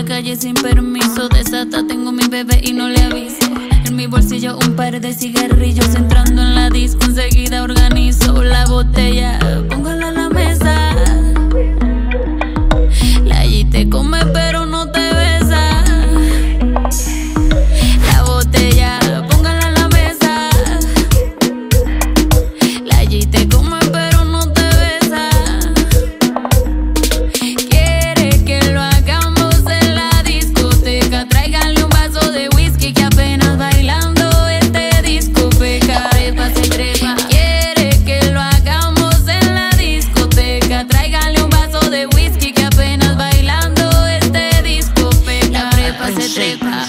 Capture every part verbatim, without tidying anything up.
la calle sin permiso. Desata, tengo mi bebé y no le aviso. En mi bolsillo un par de cigarrillos. Entrando en la disco enseguida organizo la botella, póngala en la mesa. La allí te come pero no te besa. La botella, póngala en la mesa. La allí te come pero no te besa. Quiere que lo hagamos en la discoteca. Tráiganle un vaso de whisky que apenas bailando este disco peca. Trepa se trepa. Quiere que lo hagamos en la discoteca. Tráiganle un vaso de whisky que apenas bailando este disco peca. Trepa se trepa.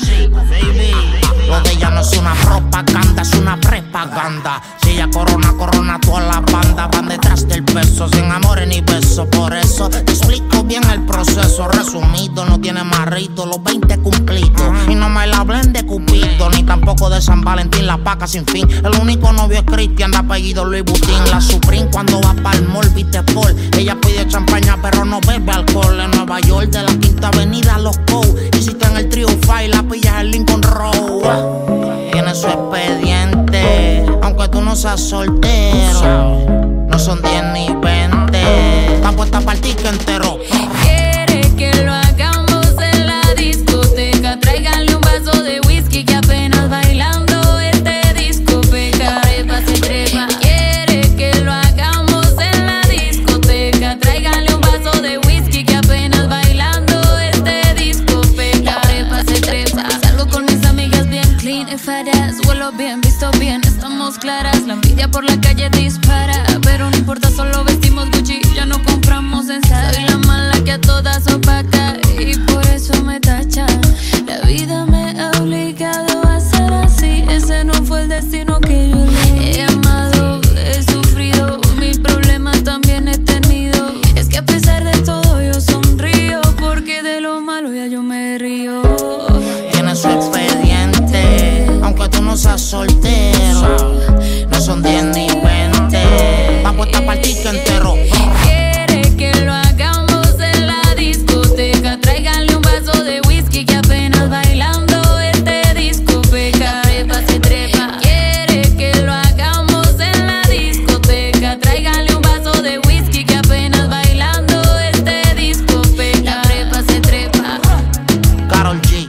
Lo de ella no es una propaganda, es una prepaganda. Si ella corona, corona toda la banda. Van detrás del peso, sin amores ni besos. Por eso te explico bien el proceso. Resumido, no tiene marrito, los veinte cumplidos. Y no me la hablen de Cupido, ni tampoco de San Valentín, la paca sin fin. El único novio es Cristian, de apellido Louis Vuitton. La Supreme cuando va pa'l mall, viste Paul. Ella pide champaña pero no bebe alcohol. En Nueva York, de la Quinta Avenida, Los Cow. Y si está en el Trio Five, la pillas en Lincoln Road. Tiene su expediente, aunque tú no seas soltero. No son diez ni veinte, está puesta para el ticket entero. Quiere que lo hagamos en la discoteca. Tráiganle un vaso de whisky que apenas bailando este disco peca. Trepa se trepa. Quiere que lo hagamos en la discoteca. Tráiganle un vaso de whisky que apenas bailando este disco peca. Trepa se trepa. Salgo con mis amigas bien clean y faras. Huelo bien, visto bien, estamos claras. La envidia por la calle dispara, pero no importa, solo vestimos Gucci, ya no compramos en Zara. Soy la mala que a todas opaca y por eso me tachan. La vida me ha obligado a ser así. Ese no fue el destino que yo elegí. He amado, he sufrido, mis problemas también he tenido. Es que a pesar de todo yo sonrío, porque de lo malo ya yo me río. Tiene su expediente, aunque tú no seas soltero. No son diez ni veinte, va puesta para el ticket entero. Quiere que lo hagamos en la discoteca. Tráiganle un vaso de whisky que apenas bailando este disco peca. Trepa se trepa. Quiere que lo hagamos en la discoteca. Tráiganle un vaso de whisky que apenas bailando este disco peca. Trepa se trepa. Karol G,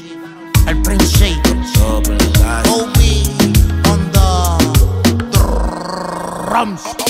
el Prince, Obi on the drums.